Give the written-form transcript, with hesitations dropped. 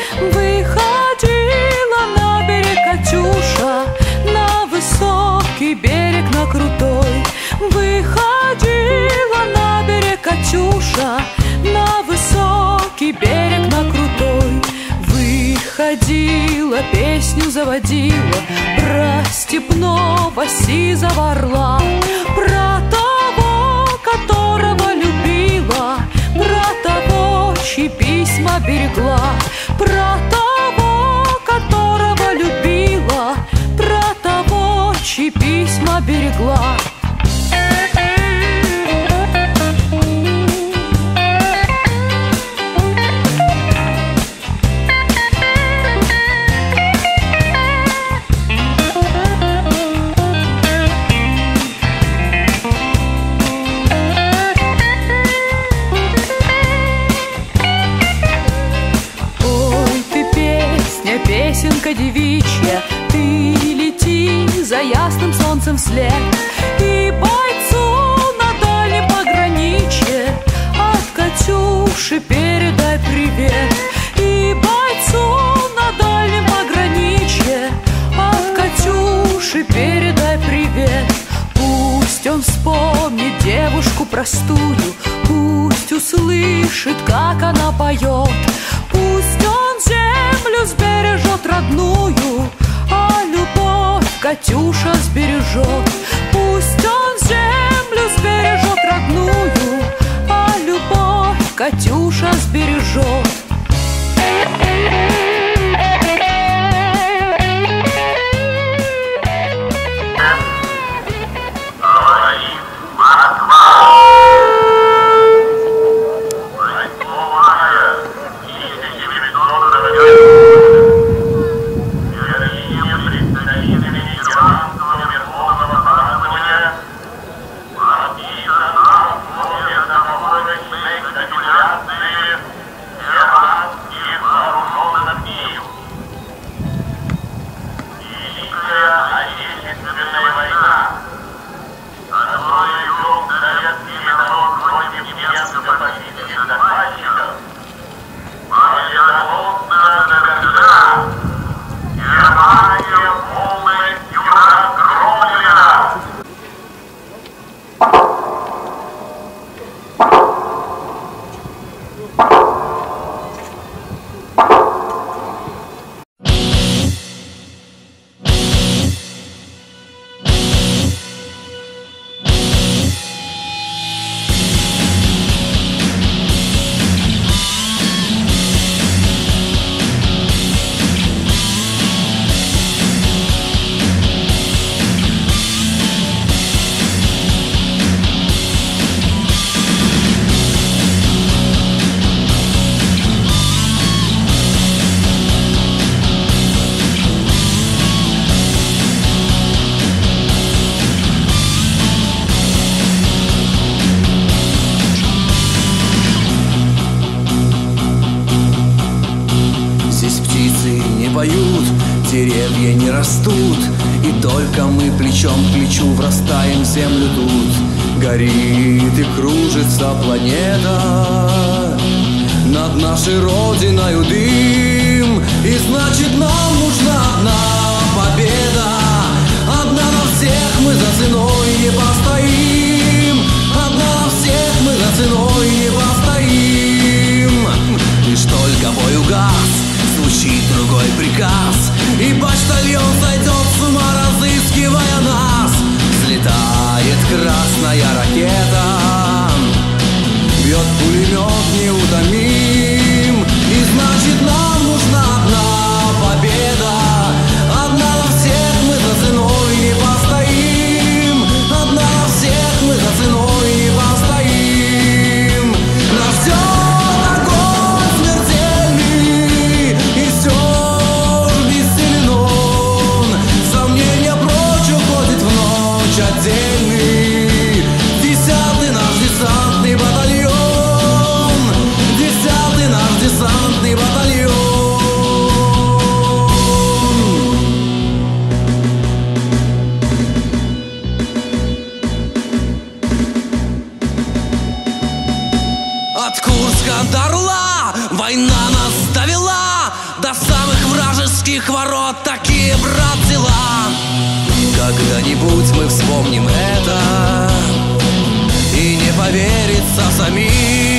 Выходила на берег Катюша, на высокий берег, на крутой. Выходила на берег Катюша, на высокий берег, на крутой. Выходила, песню заводила про степного сизого орла, про того, которого любила, про того, чьи письма берегла, про того, которого любила, про того, чьи письма берегла. Песенка девичья, ты лети за ясным солнцем вслед, и бойцу на дальнем пограничье от Катюши передай привет. И бойцу на дальнем пограничье от Катюши передай привет. Пусть он вспомнит девушку простую, пусть услышит, как она поет. Пусть он землю сбережет родную, а любовь Катюша сбережет. Пусть он землю сбережет родную, а любовь Катюша сбережет. Деревья не растут, и только мы плечом к плечу врастаем в землю тут. Горит и кружится планета, над нашей родиною дым, и значит нам нужна одна победа. Одна на всех мы за ценой не постоим, одна на всех мы за ценой не постоим. Лишь только бой угас, звучит другой приказ, и почтальон сойдет с ума, разыскивая нас. Взлетает красная ракета, бьет пулемет неутомим, и значит нам нужна одна победа. Одна на всех мы за ценой не постоим, одна на всех мы за ценой не постоим. Нас ждет огонь смертельный, и все бессилен он. Сомнения прочь уходит в ночь отдельный. 10-й наш десантный батальон, 10-й твоих ворот такие, брат, дела. Когда-нибудь мы вспомним это, и не поверится самим.